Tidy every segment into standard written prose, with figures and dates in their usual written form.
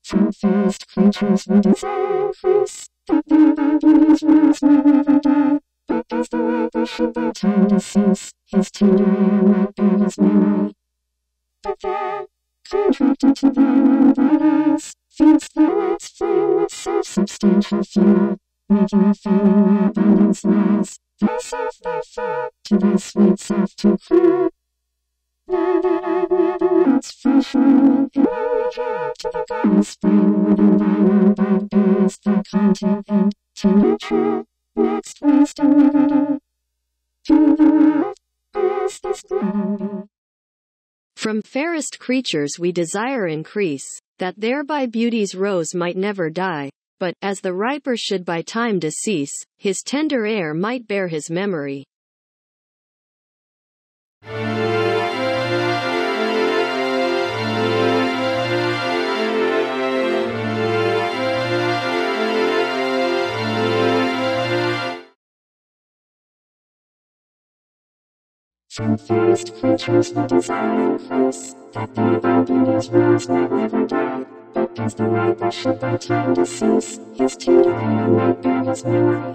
From fairest creatures we desire increase, that their by beauty's rose may never die. But as the riper should by time decease, his tender air might bear his memory. But there, contracted to thy own bright eyes, feeds the light's flame with self-substantial fuel. Making ephemeral abundance lies, thyself therefore, to thy sweet self too cruel. Now that I wear the world's fresh ornament, and only hear to the goddess spring within thy own bud bearest thy content and, tender true, next waste and never done. To the world, alas, this glad be. From fairest creatures we desire increase, that thereby beauty's rose might never die. But, as the riper should by time decease, his tender air might bear his memory. From fairest creatures we desire increase, that thereby beauty's rose might never die. But as the riper should by time decease, his tender air might bear his memory.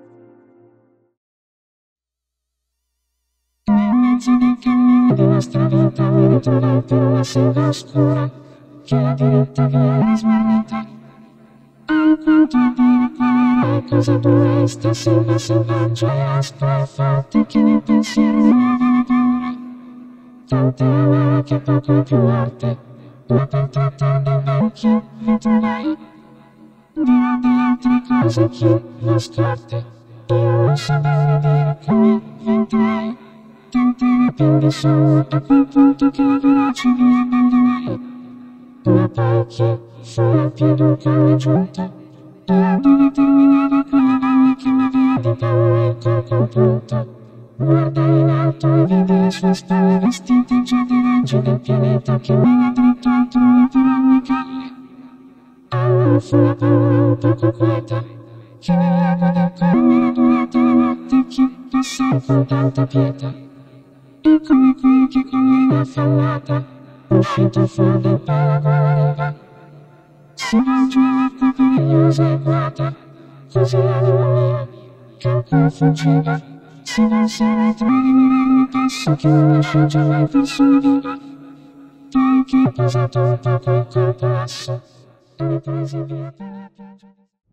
Nel mezzo del cammino di nostra vita voglio trovarti una sera oscura, che la diretta via la smarrita. Hai quanto dire qual è cosa dovresti essere selvaggia e aspra e forte che nel pensiero non aveva paura. Tante amare che poco più arte, ma per trattarne vecchio ritrovai. Dirò di altre cose più nascoste, io non sapevo dire come ventai. Tante rapide sono a quel punto che la veloce via abbandonai. Ma poi che fu al piede che giunta, e ando determinava quella donna che mi aveva di paura il corpo pronto. Guardai in alto e vidi le sue spalle vestite già di raggi del pianeta che mi era dritto al trono per ammirare. Allora fu la paura un poco quieta, che nell'ago del cuore mi era durata la notte che passai con tanta pietà. E come qui che con l'anima affamata, uscito fuori del palago alla riva, si volge l'acqua perigliosa e guata, così l'anima mia, che ancora fuggiva, si volse a ritrarre il passo che non lasciò già mai persona viva. Poi che posato un poco il corpo lasso, riprese via per la pioggia.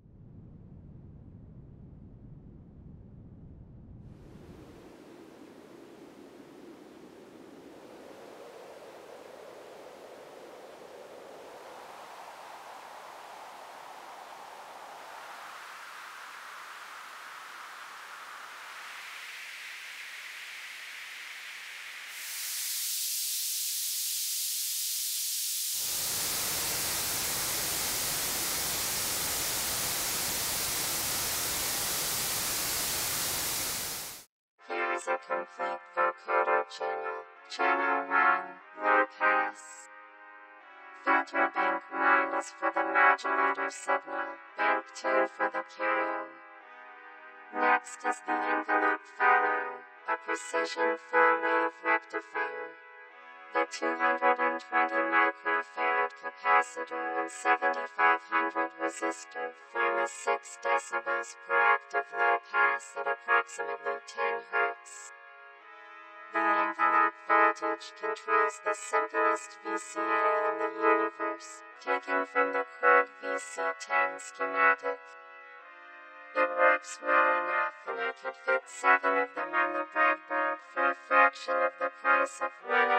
Here's a complete vocoder channel. Channel 1, low pass. Filter bank 1 is for the modulator signal, bank 2 for the carrier. Next is the envelope follower, a precision full-wave rectifier. The 220 microfarad capacitor and 7500 resistor form a 6 decibels per octave low pass at approximately 10 Hz. The envelope voltage controls the simplest VCA in the universe, taken from the Chord VC10 schematic. It works well enough and I could fit 7 of them on the breadboard for a fraction of the price of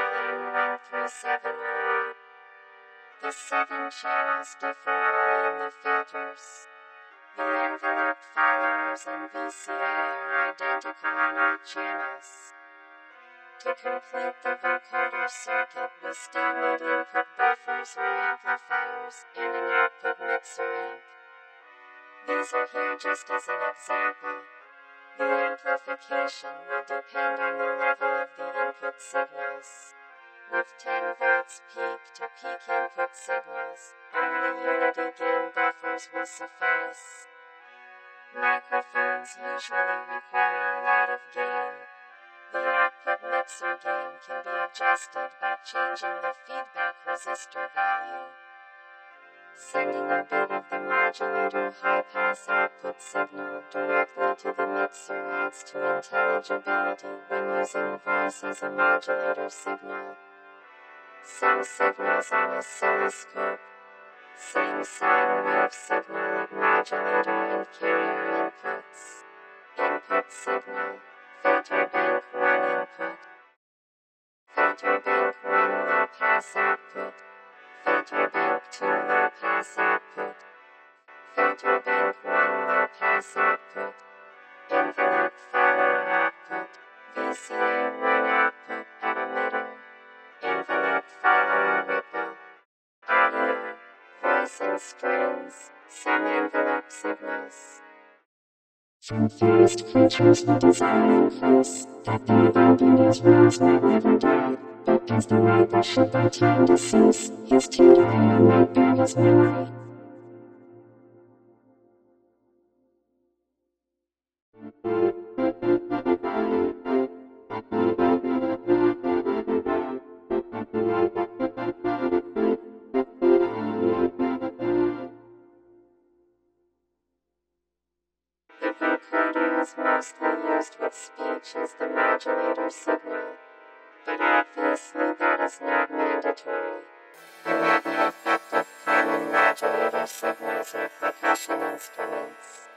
1LM1370. The 7 channels differ only in the filters. The envelope followers and VCA are identical on all channels. To complete the vocoder circuit, we still need input buffers or amplifiers and an output mixer amp. These are here just as an example. The amplification will depend on the level of the input signals. With 10 volts peak to peak input signals, only unity gain buffers will suffice. Microphones usually require a lot of gain. The output mixer gain can be adjusted by changing the feedback resistor value. sending a bit of the modulator high-pass output signal directly to the mixer adds to intelligibility when using voice as a modulator signal. Some signals on oscilloscope. Same sine wave signal at modulator and carrier inputs. Input signal. Filter bank 1 input. Filter bank 1 low pass output. Filter bank 2 low pass output. Filter bank 1 low pass output. Envelope follower output. VCA 1 output at emitter. Envelope follower ripple. Audio. Voice and strings. Some envelope signals. From forest creatures we desire increase, that thereby beauty's rose might never die. But as the riper should by time decease, his tender hair might bear his memory. The vocoder is mostly used with speech as the modulator signal, but obviously that is not mandatory. There may be effective common modulator signals in percussion instruments.